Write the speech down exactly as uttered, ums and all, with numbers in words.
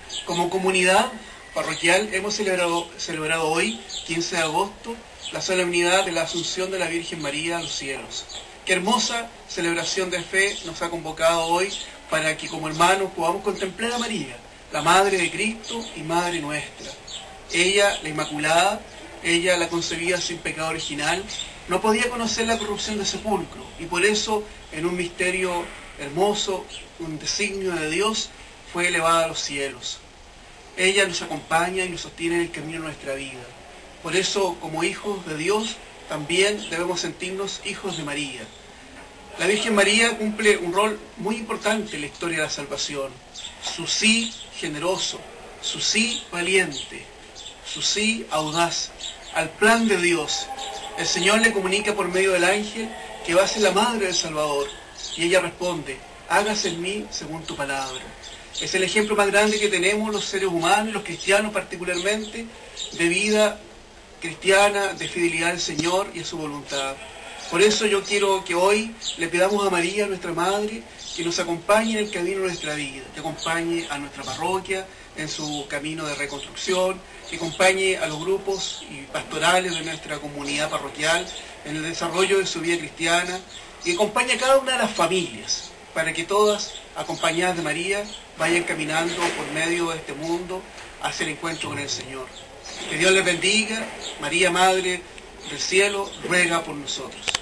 Como comunidad parroquial hemos celebrado, celebrado hoy, quince de agosto, la solemnidad de la Asunción de la Virgen María a los cielos. Qué hermosa celebración de fe nos ha convocado hoy para que como hermanos podamos contemplar a María, la Madre de Cristo y Madre nuestra. Ella, la Inmaculada, ella la concebida sin pecado original, no podía conocer la corrupción del sepulcro y por eso en un misterio hermoso, un designio de Dios, fue elevada a los cielos. Ella nos acompaña y nos sostiene en el camino de nuestra vida. Por eso, como hijos de Dios, también debemos sentirnos hijos de María. La Virgen María cumple un rol muy importante en la historia de la salvación. Su sí generoso, su sí valiente, su sí audaz al plan de Dios. El Señor le comunica por medio del ángel que va a ser la madre del Salvador. Y ella responde, hágase en mí según tu palabra. Es el ejemplo más grande que tenemos los seres humanos, los cristianos particularmente, de vida cristiana, de fidelidad al Señor y a su voluntad. Por eso yo quiero que hoy le pidamos a María, nuestra Madre, que nos acompañe en el camino de nuestra vida, que acompañe a nuestra parroquia en su camino de reconstrucción, que acompañe a los grupos y pastorales de nuestra comunidad parroquial en el desarrollo de su vida cristiana, y que acompañe a cada una de las familias, para que todas, acompañadas de María, vayan caminando por medio de este mundo hacia el encuentro con el Señor. Que Dios les bendiga. María, Madre del Cielo, ruega por nosotros.